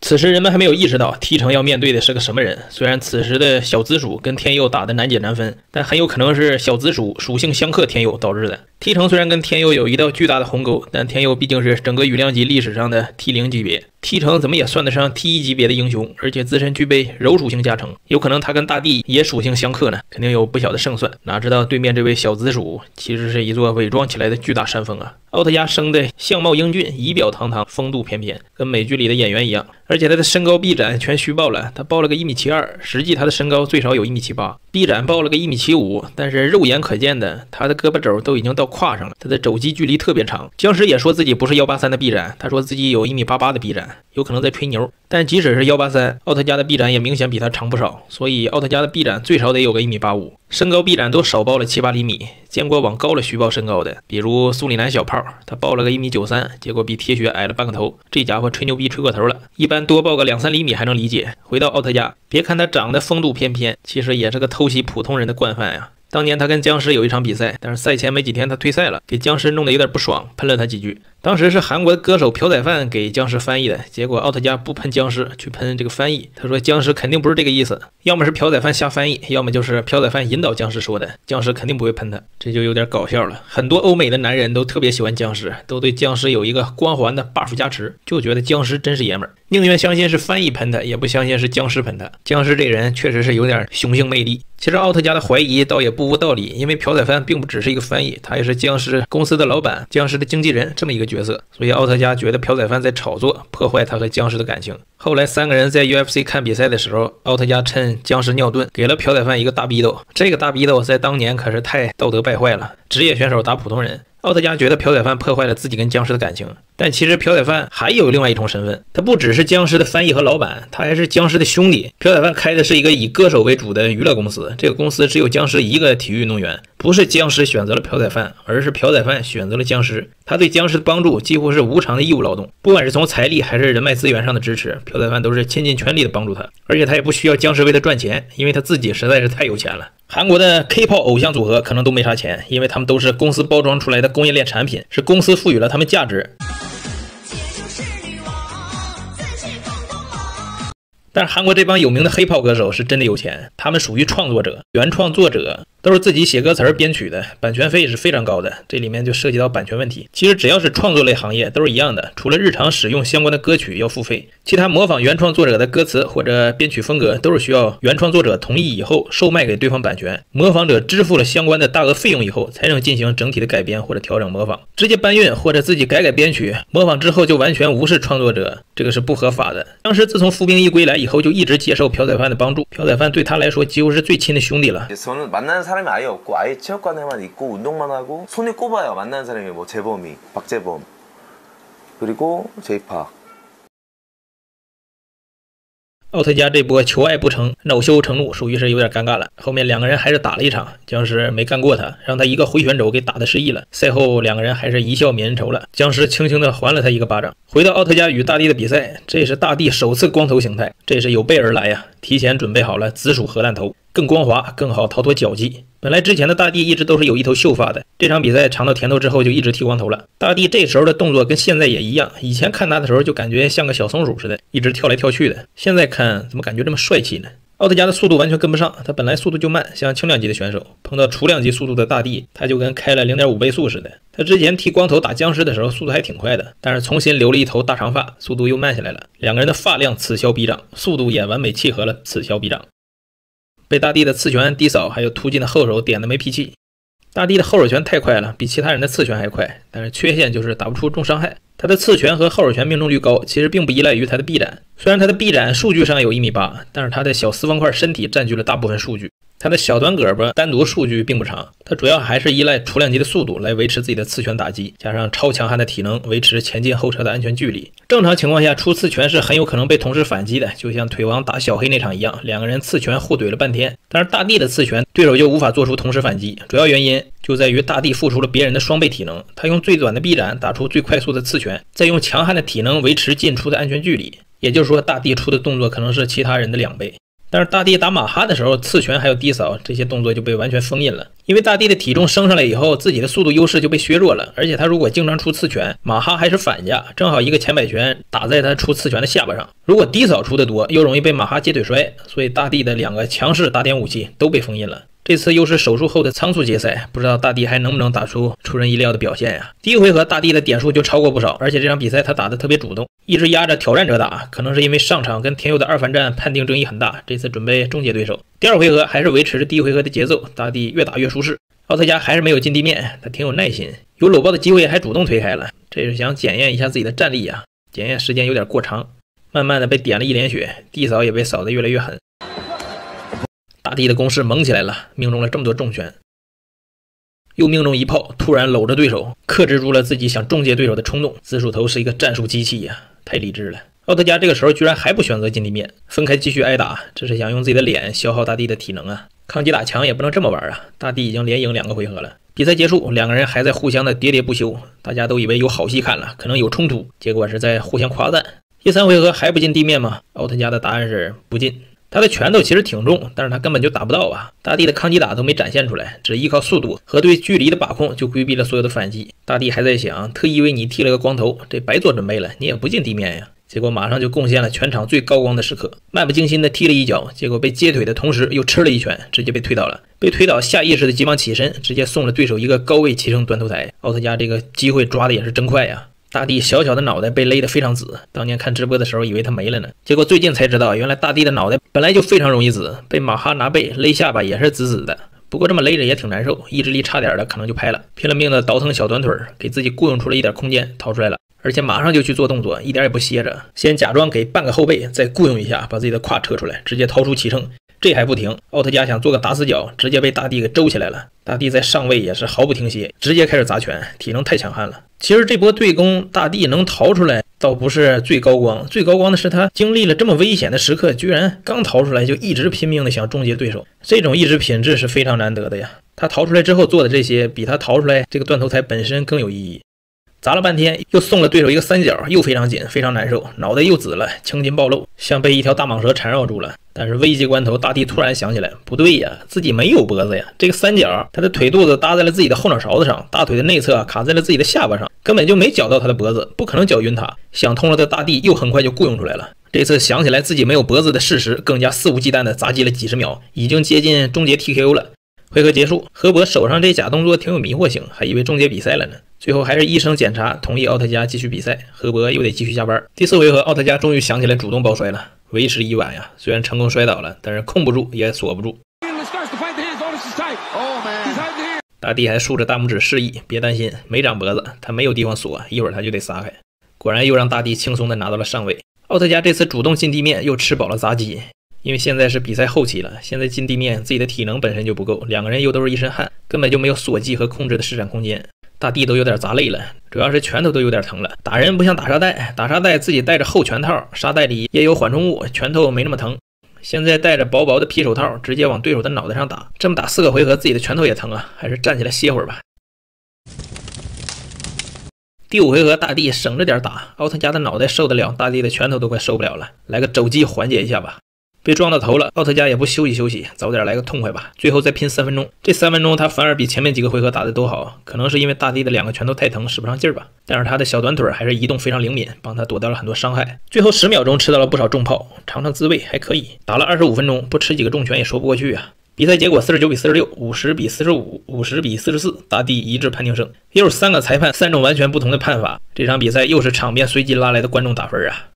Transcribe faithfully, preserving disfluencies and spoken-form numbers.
此时人们还没有意识到 T 城要面对的是个什么人。虽然此时的小紫薯跟天佑打得难解难分，但很有可能是小紫薯属性相克天佑导致的。T 城虽然跟天佑有一道巨大的鸿沟，但天佑毕竟是整个羽量级历史上的 T 零 级别。T 城怎么也算得上 T 一 级别的英雄，而且自身具备柔属性加成，有可能他跟大地也属性相克呢，肯定有不小的胜算。哪知道对面这位小紫薯其实是一座伪装起来的巨大山峰啊！奥特加生的相貌英俊，仪表堂堂，风度翩翩，跟美剧里的演员一样。而且他的身高臂展全虚报了，他报了个一米七二，实际他的身高最少有一米七八，臂展报了个一米七五，但是肉眼可见的，他的胳膊肘都已经到胯上了，他的肘击距离特别长。僵尸也说自己不是一八三的臂展，他说自己有一米八八的臂展，有可能在吹牛。但即使是一八三，奥特加的臂展也明显比他长不少，所以奥特加的臂展最少得有个一米八五，身高臂展都少报了七八厘米。见过往高了虚报身高的，比如苏里南小炮，他报了个一米九三，结果比铁血矮了半个头，这家伙吹牛逼吹过头了。一般多报个两三厘米还能理解。回到奥特加，别看他长得风度翩翩，其实也是个偷袭普通人的惯犯呀。当年他跟僵尸有一场比赛，但是赛前没几天他退赛了，给僵尸弄得有点不爽，喷了他几句。当时是韩国歌手朴宰范给僵尸翻译的，结果奥特加不喷僵尸，去喷这个翻译。他说僵尸肯定不是这个意思，要么是朴宰范瞎翻译，要么就是朴宰范引导僵尸说的，僵尸肯定不会喷他，这就有点搞笑了。很多欧美的男人都特别喜欢僵尸，都对僵尸有一个光环的 buff 加持，就觉得僵尸真是爷们儿，宁愿相信是翻译喷他，也不相信是僵尸喷他。僵尸这人确实是有点雄性魅力。其实奥特加的怀疑倒也不无道理，因为朴宰范并不只是一个翻译，他也是僵尸公司的老板，僵尸的经纪人这么一个角色，所以奥特加觉得朴宰范在炒作，破坏他和僵尸的感情。后来三个人在 U F C 看比赛的时候，奥特加趁僵尸尿遁给了朴宰范一个大逼斗，这个大逼斗在当年可是太道德败坏了，职业选手打普通人。奥特加觉得朴宰范破坏了自己跟僵尸的感情，但其实朴宰范还有另外一重身份，他不只是僵尸的翻译和老板，他还是僵尸的兄弟。朴宰范开的是一个以歌手为主的娱乐公司，这个公司只有僵尸一个体育运动员，不是僵尸选择了朴宰范，而是朴宰范选择了僵尸。他对僵尸的帮助几乎是无偿的义务劳动，不管是从财力还是人脉资源上的支持，朴宰范都是倾尽全力的帮助他，而且他也不需要僵尸为他赚钱，因为他自己实在是太有钱了。韩国的 K-pop 偶像组合可能都没啥钱，因为他们都是公司包装出来的供应链产品，是公司赋予了他们价值。但是韩国这帮有名的黑炮歌手是真的有钱，他们属于创作者、原创作者，都是自己写歌词编曲的，版权费是非常高的，这里面就涉及到版权问题。其实只要是创作类行业都是一样的，除了日常使用相关的歌曲要付费，其他模仿原创作者的歌词或者编曲风格都是需要原创作者同意以后售卖给对方版权，模仿者支付了相关的大额费用以后才能进行整体的改编或者调整模仿。直接搬运或者自己改改编曲模仿之后就完全无视创作者，这个是不合法的。当时自从服兵役归来以后就一直接受朴宰范的帮助，朴宰范对他来说几乎是最亲的兄弟了。 저는 만나는 사람이 아예 없고 아예 체육관에만 있고 운동만 하고 손에 꼽아요. 만나는 사람이 뭐 재범이, 박재범 그리고 제이팍。 奥特加这波求爱不成，恼羞成怒，属于是有点尴尬了。后面两个人还是打了一场，僵尸没干过他，让他一个回旋肘给打的失忆了。赛后两个人还是一笑泯恩仇了，僵尸轻轻的还了他一个巴掌。回到奥特加与大地的比赛，这是大地首次光头形态，这是有备而来呀，提前准备好了紫薯核弹头，更光滑，更好逃脱绞击。本来之前的大地一直都是有一头秀发的，这场比赛尝到甜头之后就一直剃光头了。大地这时候的动作跟现在也一样，以前看他的时候就感觉像个小松鼠似的，一直跳来跳去的，现在看怎么感觉这么帅气呢？奥特加的速度完全跟不上，他本来速度就慢，像轻量级的选手碰到雏量级速度的大地，他就跟开了 零点五 倍速似的。他之前剃光头打僵尸的时候速度还挺快的，但是重新留了一头大长发，速度又慢下来了。两个人的发量此消彼长，速度也完美契合了此消彼长。被大地的刺拳低扫还有突进的后手点的没脾气。大地的后手拳太快了，比其他人的刺拳还快，但是缺陷就是打不出重伤害。他的刺拳和后手拳命中率高，其实并不依赖于他的臂展。虽然他的臂展数据上有一米八，但是他的小四方块身体占据了大部分数据。他的小短胳膊单独数据并不长，他主要还是依赖雏量级的速度来维持自己的刺拳打击，加上超强悍的体能维持前进后撤的安全距离。正常情况下出刺拳是很有可能被同时反击的，就像腿王打小黑那场一样，两个人刺拳互怼了半天，但是大地的刺拳对手就无法做出同时反击，主要原因就在于大地付出了别人的双倍体能，他用最短的臂展打出最快速的刺拳，再用强悍的体能维持进出的安全距离，也就是说大地出的动作可能是其他人的两倍。 但是大地打马哈的时候，刺拳还有低扫这些动作就被完全封印了，因为大地的体重升上来以后，自己的速度优势就被削弱了，而且他如果经常出刺拳，马哈还是反架，正好一个前摆拳打在他出刺拳的下巴上。如果低扫出的多，又容易被马哈接腿摔，所以大地的两个强势打点武器都被封印了。这次又是手术后的仓促决赛，不知道大地还能不能打出出人意料的表现呀？第一回合大地的点数就超过不少，而且这场比赛他打得特别主动，一直压着挑战者打，可能是因为上场跟田佑的二番战判定争议很大，这次准备终结对手。第二回合还是维持着第一回合的节奏，大地越打越舒适，奥特加还是没有进地面，他挺有耐心，有搂抱的机会还主动推开了，这是想检验一下自己的战力呀，检验时间有点过长，慢慢的被点了一脸血，地扫也被扫得越来越狠。大地的攻势猛起来了，命中了这么多重拳，又命中一炮，突然搂着对手，克制住了自己想终结对手的冲动。紫薯头是一个战术机器呀，太理智了。奥特加这个时候居然还不选择进地面，分开继续挨打，这是想用自己的脸消耗大地的体能啊！抗击打强也不能这么玩啊！大地已经连赢两个回合了。比赛结束，两个人还在互相的喋喋不休，大家都以为有好戏看了，可能有冲突，结果是在互相夸赞。第三回合还不进地面吗？奥特加的答案是不进。他的拳头其实挺重，但是他根本就打不到啊！大地的抗击打都没展现出来，只依靠速度和对距离的把控就规避了所有的反击。大地还在想，特意为你剃了个光头，这白做准备了，你也不进地面呀！结果马上就贡献了全场最高光的时刻，漫不经心的踢了一脚，结果被接腿的同时又吃了一拳，直接被推倒了。被推倒下意识的急忙起身，直接送了对手一个高位骑乘断头台。奥特加这个机会抓的也是真快呀！大地小小的脑袋被勒得非常紫，当年看直播的时候以为他没了呢，结果最近才知道，原来大地的脑袋本来就非常容易紫，被马哈拿背勒下巴也是紫紫的。不过这么勒着也挺难受，意志力差点的可能就拍了，拼了命的倒腾小短腿，给自己雇佣出了一点空间，逃出来了，而且马上就去做动作，一点也不歇着，先假装给半个后背，再雇佣一下，把自己的胯扯出来，直接掏出起乘。这还不停，奥特加想做个打死脚，直接被大地给周起来了。大地在上位也是毫不停歇，直接开始砸拳，体能太强悍了。其实这波对攻大地能逃出来倒不是最高光，最高光的是他经历了这么危险的时刻，居然刚逃出来就一直拼命的想终结对手，这种意志品质是非常难得的呀。他逃出来之后做的这些，比他逃出来这个断头台本身更有意义。砸了半天，又送了对手一个三角，又非常紧，非常难受，脑袋又紫了，青筋暴露，像被一条大蟒蛇缠绕住了。但是危急关头，大地突然想起来，不对呀，自己没有脖子呀！这个三角，他的腿肚子搭在了自己的后脑勺子上，大腿的内侧卡在了自己的下巴上，根本就没绞到他的脖子，不可能绞晕他。想通了的大地又很快就雇佣出来了。这次想起来自己没有脖子的事实，更加肆无忌惮的砸击了几十秒，已经接近终结 T K O 了。回合结束，河伯手上这假动作挺有迷惑性，还以为终结比赛了呢。最后还是医生检查同意奥特加继续比赛，河伯又得继续加班。第四回合，奥特加终于想起来主动抱摔了，为时已晚呀！虽然成功摔倒了，但是控不住也锁不住。大地还竖着大拇指示意，别担心，没长脖子，他没有地方锁，一会儿他就得撒开。果然又让大地轻松的拿到了上位。奥特加这次主动进地面，又吃饱了砸击。因为现在是比赛后期了，现在进地面自己的体能本身就不够，两个人又都是一身汗，根本就没有锁技和控制的施展空间。大地都有点砸累了，主要是拳头都有点疼了。打人不像打沙袋，打沙袋自己带着厚拳套，沙袋里也有缓冲物，拳头没那么疼。现在带着薄薄的皮手套，直接往对手的脑袋上打，这么打四个回合，自己的拳头也疼啊，还是站起来歇会儿吧。第五回合，大地省着点打，奥特加的脑袋受得了，大地的拳头都快受不了了，来个肘击缓解一下吧。被撞到头了，奥特加也不休息休息，早点来个痛快吧。最后再拼三分钟，这三分钟他反而比前面几个回合打的都好，可能是因为大地的两个拳头太疼，使不上劲儿吧。但是他的小短腿还是移动非常灵敏，帮他躲掉了很多伤害。最后十秒钟吃到了不少重炮，尝尝滋味还可以。打了二十五分钟，不吃几个重拳也说不过去啊。比赛结果四十九比四十六，五十比四十五，五十比四十四，大地一致判定胜。又是三个裁判，三种完全不同的判法，这场比赛又是场边随机拉来的观众打分啊。